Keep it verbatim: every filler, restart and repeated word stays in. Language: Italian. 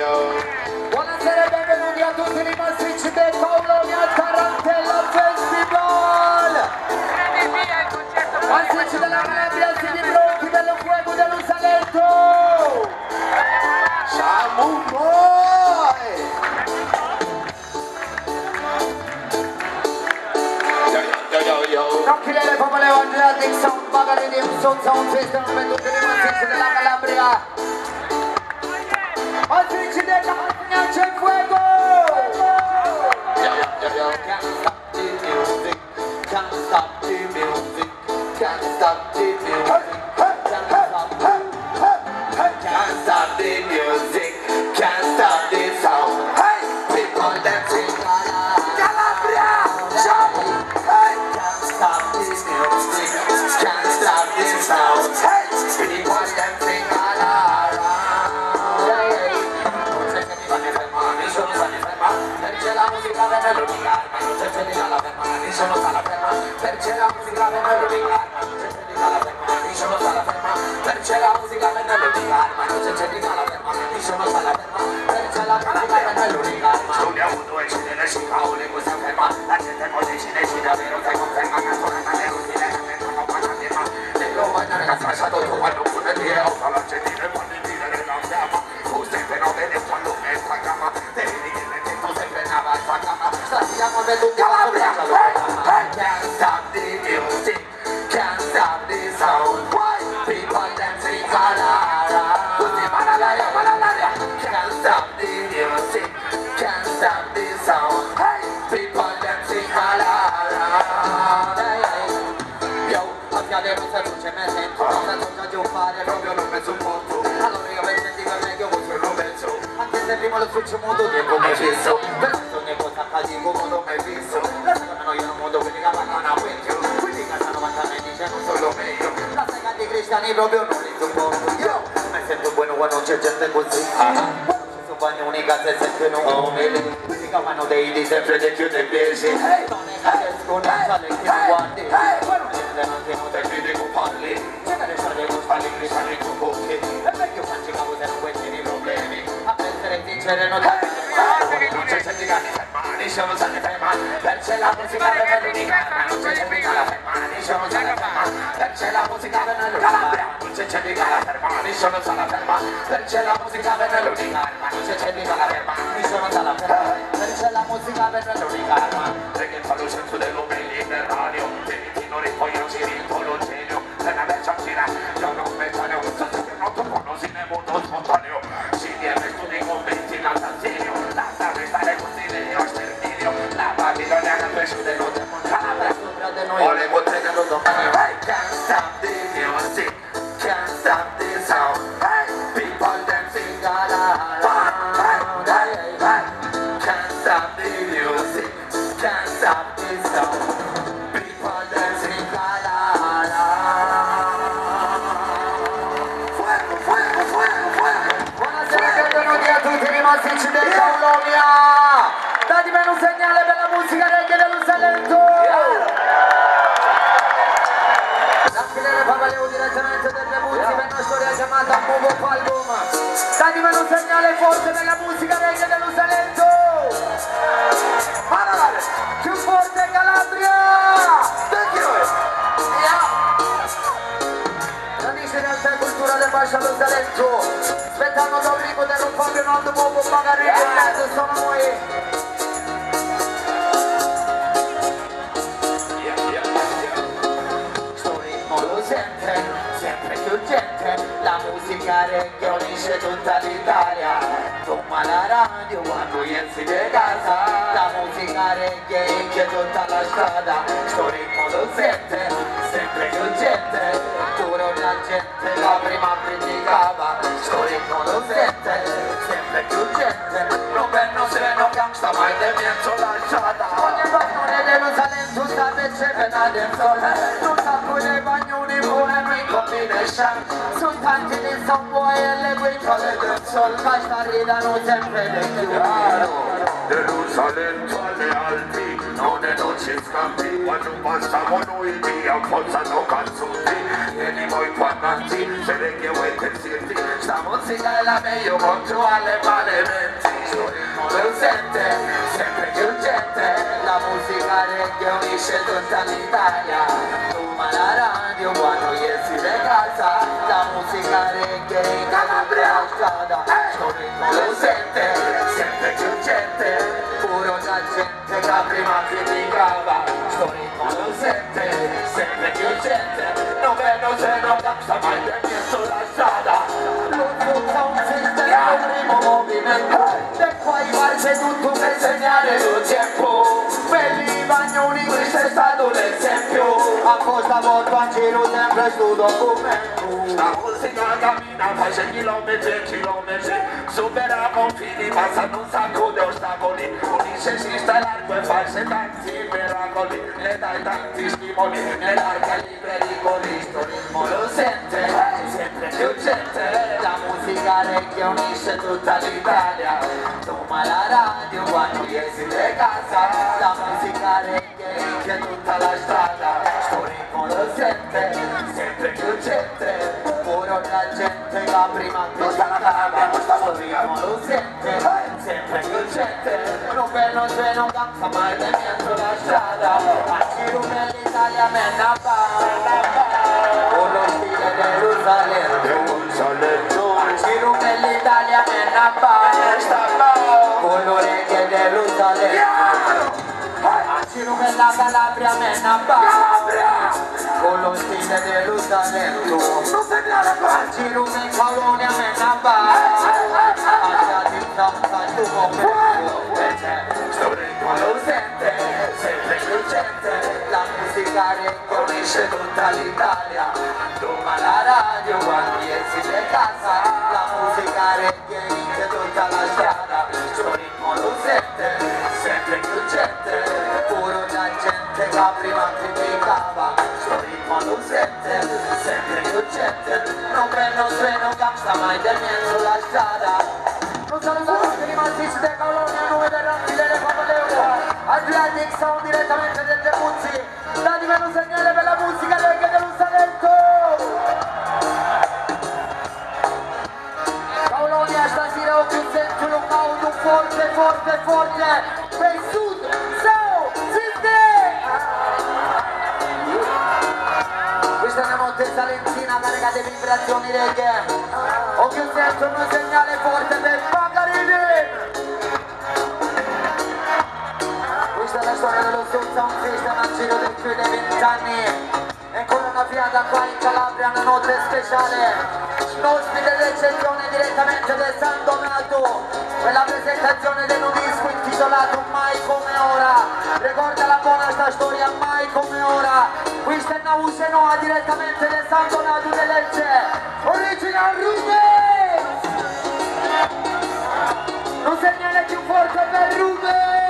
Buonasera e benvenuti a tutti i massicci del Colonia Tarantella Festival. Massicci della Calabria, siete pronti per lo fuoco dello Salento? Siamo un boy! Nocchi delle popole Andrea Dixon, Bagari di Upson Sound System per tutti i massicci della Calabria. Massicci della Calabria c'è il fuoco! Can't stop the music, can't stop the music, can't stop the music, can't stop the music, can't stop the sound. Hey, people dancing Calabria, jump! Hey, can't stop the music, can't stop the sound. Hey, people dancing Calabria. Perché la musica viene l'unica arma, non c'è gente alla ferma, nessuno sta alla ferma. Perché la musica viene l'unica arma, non c'è gente alla ferma, nessuno sta alla ferma. Perché la musica viene l'unica arma, non c'è gente alla ferma, nessuno sta alla ferma. Perché la musica viene l'unica arma. Studiamo due cinesi, si cavoli questa ferma. La gente poi cinesi davvero ti conferma che ancora non è utile, che non fa la firma. E lo voglio ragazzi, lasciato tu quando puoi dire, o fa la gente che vuole dire che non chiama. Tu sempre non vedi quando è sta cama, devi dire che tu sempre nava sta cama. Stiamo per tutti alla Calabria. Can't stop the music, can't stop the sound. Why? People dancing Calabria. Tutti mano all'aria, mano all'aria. Can't stop the music, can't stop the sound. Hey, people dancing Calabria. Yo, a fiade non si luce me sento, non senso già giocare proprio non mi supporto. Allora io per sentire meglio voce non penso. Anche se prima lo faccio modo di come fisso. Per ogni cosa accade come non mai visto. La seconda io non modo quelli che vanno a vecchio. Quelli che stanno vantando e dicono solo meglio. La sega di cristiani proprio non li supporto. Io mi sento buono quando c'è gente così. Ci sono unica se sentono umili. Quelli che vanno dei di sempre di chiude e piesi. Non è che escono, sale che mi guardi. Quando gente non ti nota e critico parli. C'è da restare con spalli cristiani con bocchi. E perché faccio cavo se non questi i problemi. A essere sincere non è non c'è gente che mi ferma, nessuno sa ne ferma. Perché la musica viene l'unica arma, non c'è gente che la ferma, nessuno sa ne ferma. Perché la musica viene l'unica arma, non c'è gente che la ferma, nessuno sa la ferma. Perché la musica viene l'unica arma, non c'è gente che la ferma, nessuno sa la ferma. Perché la musica viene l'unica arma. Perché fa lo senso dello Mediterraneo, ti non ripoglio si rintolo genio. Se ne beccia gira, io non beccia ne ho visto che non tu conosci ne molto spontaneo. Si viene studi conventi in Altanzino, la strada stare così io sterminio. La Babilonia che preside non c'è con Calabria sopra di noi. Vuole potere lo domani. Hey, can't stop the music, can't stop the sound. Hey, people dancing Calabria. Hey, hey, hey, can't stop the music, can't stop the sound. People dancing Calabria. Fuego, fuego, fuego, fuego. Buonasera e benvenuti a tutti i massicci del Colonia. Datemi un segnale per la musica reggae dello Salento. L'Anchilere Papaleo direttamente delle Buzzi per una storia chiamata Movo Album. Datemi un segnale forte per la musica reggae dello Salento. Manolare, più forte Calabria. Thank you. Radice realtà e cultura del Bascia dello Salento. Spettano da Rico del Fabio Nord Movo Magari e mezzo sono noi. Sempre più gente, la musica reggae unisce tutta l'Italia. Toma la radio quando rientri di casa, la musica reggae che tutta la strada. Sto ritmo lo sente, sempre più gente, pure la gente la prima criticava. Sto ritmo lo sente, sempre più gente, non venno sereno gangsta mai de miento la strada. Ogni bagnone dello Salento sta percependo dentro, non sa pure bagnoni pure mi combination. Sono tanti di son buoi e le guicole del sol, ma sta ridano sempre di più. Gerusalemme alle Alpi, non è non ci scambi, quando passiamo noi via, forzano canzoni, vieni voi parlanti, se le che vuoi pentirti, sta musica è la meglio contro alle malementi, non lo sente, sempre più gente, la musica reggae unisce tutta l'Italia, ma la radio quando esci da casa, la musica reggae in Calabria strada, non lo sente, sempre più gente, puro la gente che prima criticava, sto ritmo lo sente, sempre più gente, non vedo se non capsa mai del mio sulla strada, lo tutta un sistema, il primo movimento, e poi parte tutto per segnare il tempo, per i bagnoni questo è stato l'esempio, apposta volto a giro sempre sto documento, la musica cammina, face chilometri e chilometri, supera confini, passano un sacco di ostacoli, unisce si sta largo e face tanti miracoli, le dai tanti stimoli, nell'arca gli pericoli, sto ritmo lo sente, sempre più gente, la musica reggae unisce tutta l'Italia, toma la radio quando esci da casa, la musica reggae unisce tutta la strada, sto ritmo lo sente, sempre più gente, puro la gente che prima criticava, sto ritmo lo sente, sempre più gente, non per non se non cansa mai del mezzo la strada, a giro nell'Italia me ne va, con lo stile di Gerusalemme, a giro nell'Italia me ne va, con lo reggae di Gerusalemme, a giro per la Calabria me ne va, con lo stile di Gerusalemme, a giro in Colonia me ne va, a di Santa tu sto ritmo lo sente, sempre più gente, la musica reggae unisce tutta l'Italia, toma la radio quando esci da casa, la musica reggae unisce tutta la strada, sto ritmo lo sente, sempre più gente, puro la gente che prima criticava, sto ritmo lo sente, sempre più gente, non prendo se non capsa mai del mezzo la strada. Non sono saluti rimasti da Colonia, nome del Randy delle Papaleo, Adriatic Sound direttamente del Debuzzi, datemi un segnale per la musica reggae dello Salento! Colonia stasera ho più sento un auto forte, forte, forte, per Sud, Sao, Siste! Questa è una notte salentina caricata di vibrazioni reggae, ho più sento un segnale forte per questa è la storia dello Soul Sound System al giro del più dei vent'anni e ancora una fiata qua in Calabria, una notte speciale, un ospite d'eccezione direttamente da San Donato per la presentazione del nuovo disco intitolato Mai come ora, ricorda la buona sta storia Mai come ora, questa è Nauce Noa direttamente da San Donato dell'Elce, Original Rubens, un segnale più forte per Rubens.